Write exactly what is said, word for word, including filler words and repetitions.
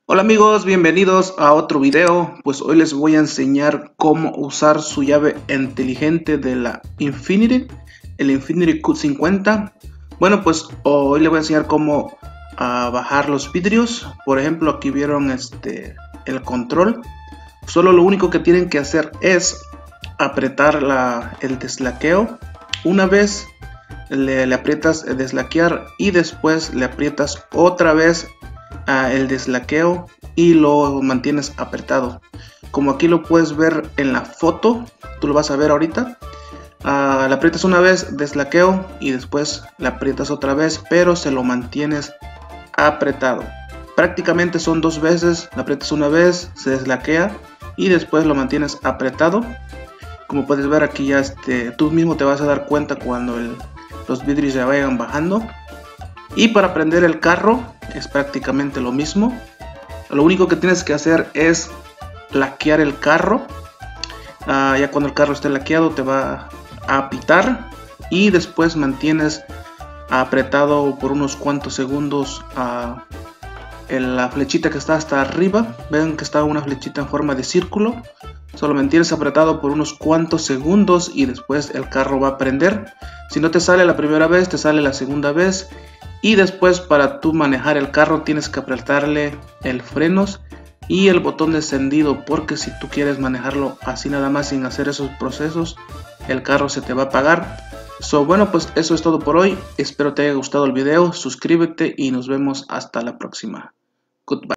Hola amigos, bienvenidos a otro video. Pues hoy les voy a enseñar cómo usar su llave inteligente de la Infinity, el Infinity Q cincuenta. Bueno, pues hoy les voy a enseñar cómo uh, bajar los vidrios. Por ejemplo, aquí vieron este el control. Solo lo único que tienen que hacer es apretar la, el deslaqueo. Una vez le, le aprietas el deslaquear y después le aprietas otra vez Uh, el deslaqueo y lo mantienes apretado, como aquí lo puedes ver en la foto. Tú lo vas a ver ahorita. Uh, le aprietas una vez, deslaqueo, y después le aprietas otra vez, pero se lo mantienes apretado. Prácticamente son dos veces. Le aprietas una vez, se deslaquea y después lo mantienes apretado. Como puedes ver aquí ya este, tú mismo te vas a dar cuenta cuando el, los vidrios ya vayan bajando. Y para prender el carro es prácticamente lo mismo. Lo único que tienes que hacer es laquear el carro. Uh, ya cuando el carro esté laqueado te va a pitar y después mantienes apretado por unos cuantos segundos uh, en la flechita que está hasta arriba. Ven que está una flechita en forma de círculo. Solo mantienes apretado por unos cuantos segundos y después el carro va a prender. Si no te sale la primera vez, te sale la segunda vez. Y después, para tú manejar el carro, tienes que apretarle el frenos y el botón de encendido, porque si tú quieres manejarlo así nada más sin hacer esos procesos, el carro se te va a apagar. So, bueno, pues eso es todo por hoy. Espero te haya gustado el video. Suscríbete y nos vemos hasta la próxima. Goodbye.